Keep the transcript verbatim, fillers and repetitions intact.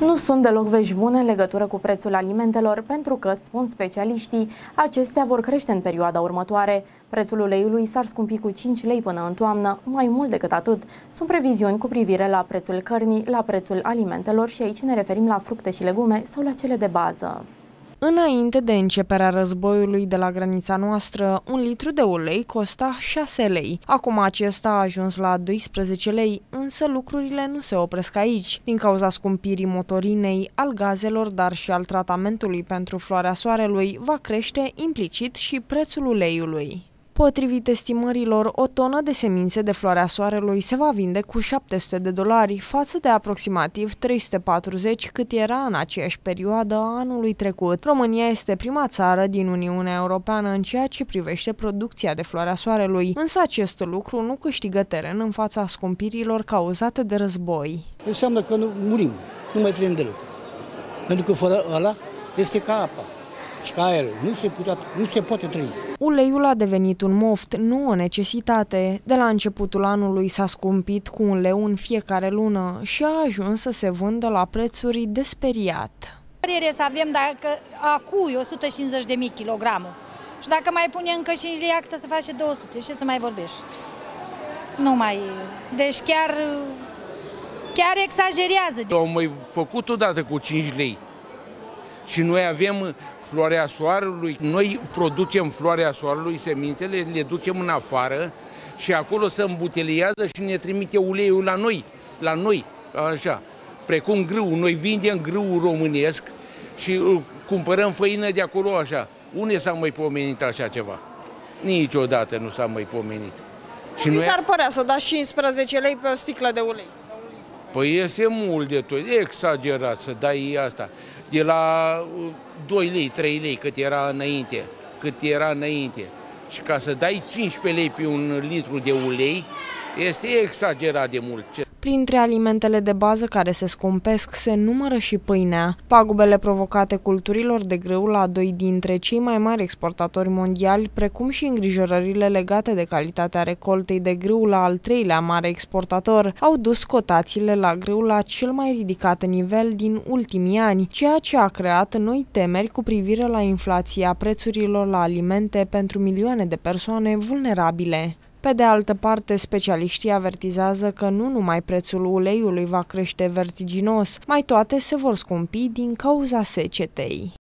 Nu sunt deloc vești bune în legătură cu prețul alimentelor, pentru că, spun specialiștii, acestea vor crește în perioada următoare. Prețul uleiului s-ar scumpi cu cinci lei până în toamnă, mai mult decât atât. Sunt previziuni cu privire la prețul cărnii, la prețul alimentelor și aici ne referim la fructe și legume sau la cele de bază. Înainte de începerea războiului de la granița noastră, un litru de ulei costa șase lei. Acum acesta a ajuns la doisprezece lei, însă lucrurile nu se opresc aici. Din cauza scumpirii motorinei, al gazelor, dar și al tratamentului pentru floarea soarelui, va crește implicit și prețul uleiului. Potrivit estimărilor, o tonă de semințe de floarea soarelui se va vinde cu șapte sute de dolari, față de aproximativ trei sute patruzeci cât era în aceeași perioadă a anului trecut. România este prima țară din Uniunea Europeană în ceea ce privește producția de floarea soarelui, însă acest lucru nu câștigă teren în fața scumpirilor cauzate de război. Înseamnă că nu murim, nu mai trăim deloc, pentru că fără ăla este ca apa și ca aerul, nu se, putea, nu se poate trăi. Uleiul a devenit un moft, nu o necesitate. De la începutul anului s-a scumpit cu un leu în fiecare lună și a ajuns să se vândă la prețuri de speriat. Părere să avem dacă acui o sută cincizeci de mii kilogramul și dacă mai pune încă cinci lei actă să face două sute, ce să mai vorbești? Nu mai... Deci chiar, chiar exagerează. Am mai făcut odată cu cinci lei. Și noi avem floarea soarelui, noi producem floarea soarelui, semințele, le ducem în afară și acolo se îmbuteliază și ne trimite uleiul la noi, la noi, așa. Precum grâu, noi vindem grâu românesc și cumpărăm făină de acolo așa. Unde s-a mai pomenit așa ceva? Niciodată nu s-a mai pomenit. Și mi s-ar părea să dați cincisprezece lei pe o sticlă de ulei. Păi este mult de tot, e exagerat să dai asta. De la doi lei, trei lei, cât era înainte, cât era înainte. Și ca să dai cincisprezece lei pe un litru de ulei, este exagerat de mult. Printre alimentele de bază care se scumpesc se numără și pâinea. Pagubele provocate culturilor de grâu la doi dintre cei mai mari exportatori mondiali, precum și îngrijorările legate de calitatea recoltei de grâu la al treilea mare exportator, au dus cotațiile la grâu la cel mai ridicat nivel din ultimii ani, ceea ce a creat noi temeri cu privire la inflația prețurilor la alimente pentru milioane de persoane vulnerabile. Pe de altă parte, specialiștii avertizează că nu numai prețul uleiului va crește vertiginos, mai toate se vor scumpi din cauza secetei.